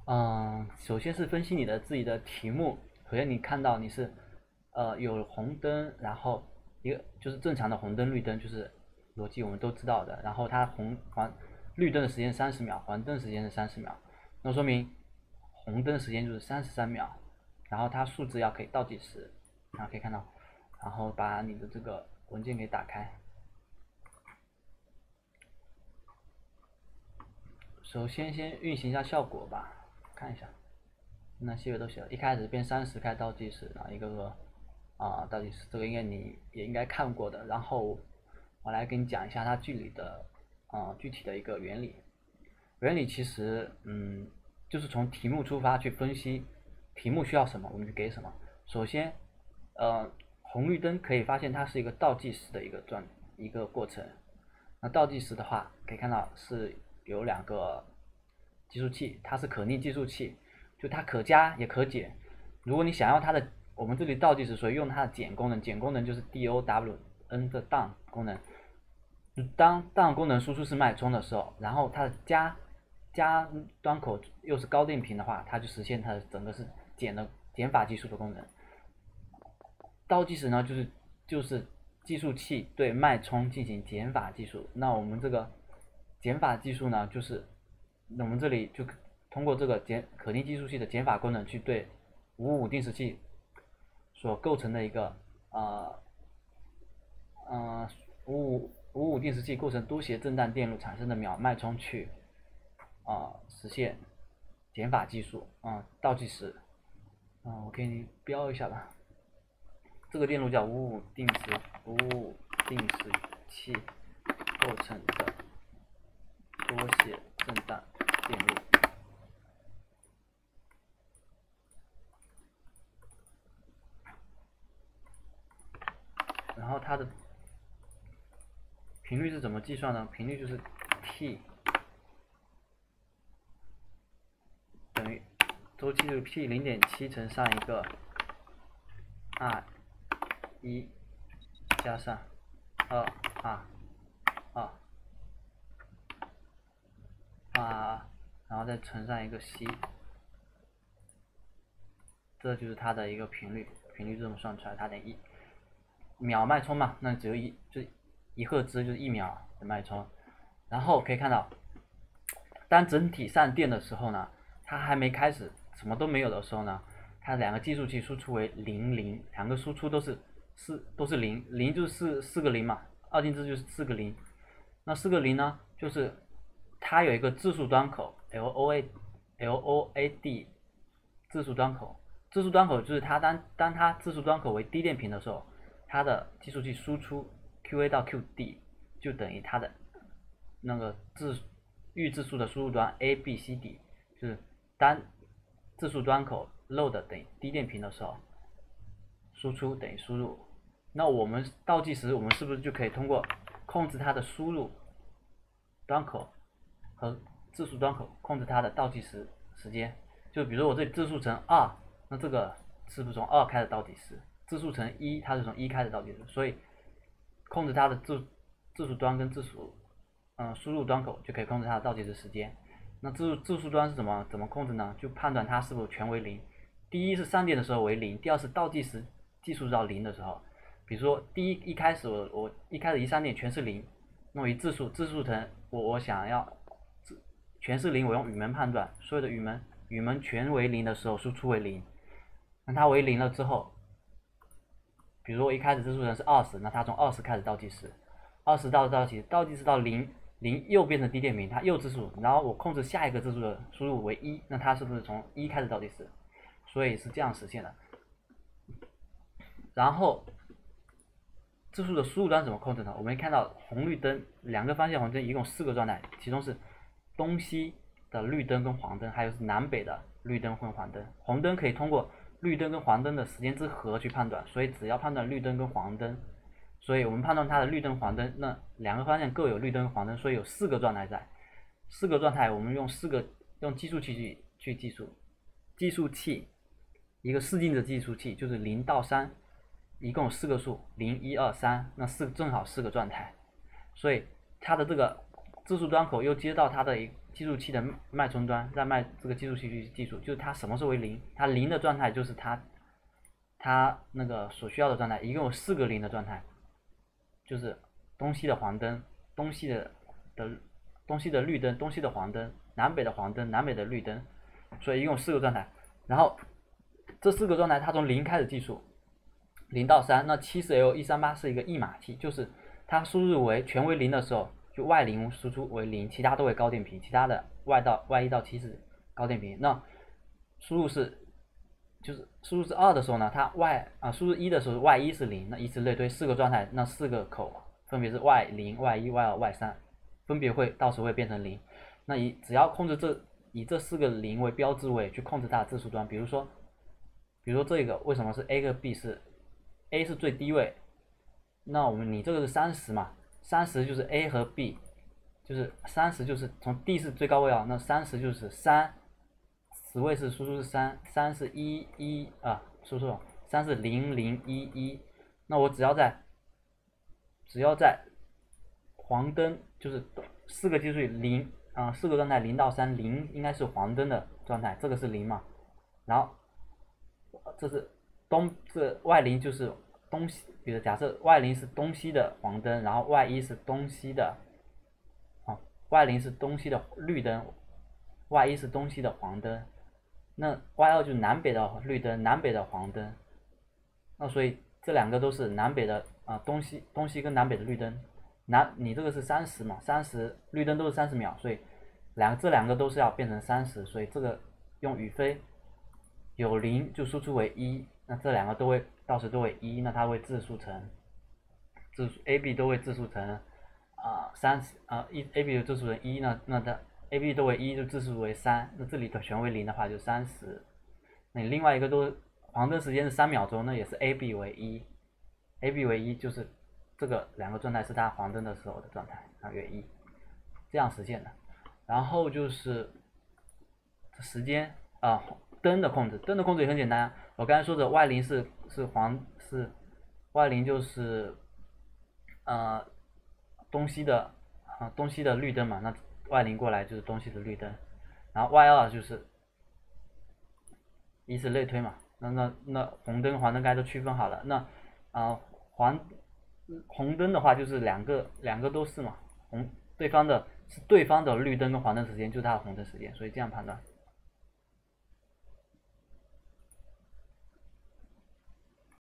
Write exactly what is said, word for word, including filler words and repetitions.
嗯，首先是分析你的自己的题目。首先你看到你是，呃，有红灯，然后一个就是正常的红灯、绿灯，就是逻辑我们都知道的。然后它红黄绿灯的时间三十秒，黄灯时间是三十秒，那说明红灯时间就是三十三秒。然后它数字要可以倒计时，然后可以看到，然后把你的这个文件给打开。首先先运行一下效果吧，看一下。那些个都写了，一开始变三十开倒计时，然后一个个啊倒计时，这个应该你也应该看过的。然后我来给你讲一下它具体的啊具体的一个原理。原理其实嗯就是从题目出发去分析，题目需要什么我们就给什么。首先呃红绿灯可以发现它是一个倒计时的一个转一个过程。那倒计时的话，可以看到是有两个计数器，它是可逆计数器，就它可加也可减。如果你想要它的，我们这里倒计时，所以用它的减功能，减功能就是 D O W N 的 down 功能。当 down 功能输出是脉冲的时候，然后它的加加端口又是高电平的话，它就实现它的整个是减的减法计数的功能。倒计时呢，就是就是计数器对脉冲进行减法计数。那我们这个减法计数呢，就是我们这里就通过这个减可逆计数器的减法功能去对五五五定时器所构成的一个呃呃五五五五定时器构成多协震荡电路产生的秒脉冲去啊、呃、实现减法计数啊、呃、倒计时啊、呃、我给你标一下吧。这个电路叫五五定时五五定时器构成的多协震荡电路。然后它的频率是怎么计算呢？频率就是 t 等于周期就是 p 零点七乘上一个 r 一加上二 r 二 r，然后再乘上一个 c， 这就是它的一个频率。频率这么算出来，它等于一秒脉冲嘛，那只有一就一赫兹就是一秒的脉冲。然后可以看到，当整体上电的时候呢，它还没开始什么都没有的时候呢，它两个计数器输出为零零，两个输出都是四都是零，零就是四个零嘛，二进制就是四个零。那四个零呢，就是它有一个质数端口 L O A L O A D 质数端口，质数端口就是它当当它质数端口为低电平的时候，它的计数器输出 Q A 到 Q D 就等于它的那个质预质数的输入端 A B C D， 就是当质数端口 load 等于低电平的时候，输出等于输入。那我们倒计时，我们是不是就可以通过控制它的输入端口和质数端口控制它的倒计时时间？就比如说我这里质数乘二，那这个是不是从二开始倒计时？质数乘一，它是从一开始倒计时，所以控制它的质质数端跟质数嗯输入端口就可以控制它的倒计时时间。那质质数端是怎么怎么控制呢？就判断它是否全为零。第一是上电的时候为零，第二是倒计时计数到零的时候。比如说第一一开始我我一开始一上电全是零，那我一质数质数乘我我想要全是零，我用雨门判断，所有的雨门雨门全为零的时候输出为零。那它为零了之后，比如说我一开始质数乘是二十，那它从二十开始倒计时，二十到倒计倒计时到零，零又变成低电平，它又质数，然后我控制下一个质数的输入为一，那它是不是从一开始倒计时？所以是这样实现的。然后质数的输入端怎么控制呢？我们看到红绿灯两个方向红灯一共四个状态，其中是东西的绿灯跟黄灯，还有是南北的绿灯跟黄灯。红灯可以通过绿灯跟黄灯的时间之和去判断，所以只要判断绿灯跟黄灯，所以我们判断它的绿灯黄灯，那两个方向各有绿灯黄灯，所以有四个状态在。四个状态我们用四个用计数器去去计数，计数器一个四进制计数器就是零到三。一共有四个数，零、一、二、三，那四正好四个状态，所以它的这个质数端口又接到它的计数器的脉冲端，再脉这个计数器去计数，就是它什么时候为零，它零的状态就是它它那个所需要的状态，一共有四个零的状态，就是东西的黄灯，东西的的东西的绿灯，东西的黄灯，南北的黄灯，南北的绿灯，所以一共有四个状态。然后这四个状态它从零开始计数，零到三，那 七十 L 一三八是一个一码器，就是它输入为全为零的时候，就 Y 零输出为零，其他都为高电平，其他的 Y 到 Y 一到七是高电平。那输入是就是输入是二的时候呢，它 Y 啊输入一的时候 Y 一是零，那以此类推，四个状态，那四个口分别是 Y 零、Y 一、Y 二、Y 三，分别会到时会变成零。那以只要控制这以这四个零为标志位去控制它的质数端，比如说比如说这个为什么是 A 和 B 是 A 是最低位，那我们你这个是三十嘛，三十就是 A 和 B， 就是三十就是从 D 是最高位啊，那三十就是三，此位是输出是三，三是一一啊，输出三是零零一一，那我只要在只要在黄灯就是四个计数零啊，四个状态零到三，零应该是黄灯的状态，这个是零嘛，然后这是东这 Y 零就是东西，比如假设 Y 零是东西的黄灯，然后 Y 一是东西的，啊 Y 零是东西的绿灯 ，Y 一是东西的黄灯，那 Y 二就是南北的绿灯，南北的黄灯，那所以这两个都是南北的啊、呃、东西东西跟南北的绿灯，南你这个是三十嘛，三十绿灯都是三十秒，所以两这两个都是要变成三十，所以这个用语非有零就输出为一，那这两个都会到时都为一，那它会质数成质数 A B 都会质数成啊三十啊一 A B 的质数成一，那那它 A B 都为一就质数为三，那这里头全为零的话就三十，那你另外一个都黄灯时间是三秒钟，那也是 A B 为一 ，A B 为一就是这个两个状态是它黄灯的时候的状态啊为一，这样实现的。然后就是时间啊。灯的控制，灯的控制也很简单。我刚才说的 Y 零是是黄是 Y 零就是呃东西的啊、呃、东西的绿灯嘛，那 Y 零过来就是东西的绿灯，然后 Y 二就是以此类推嘛。那那那红灯黄灯该都区分好了。那啊、呃、黄红灯的话就是两个两个都是嘛，红对方的是对方的绿灯跟黄灯时间就是它的红灯时间，所以这样判断。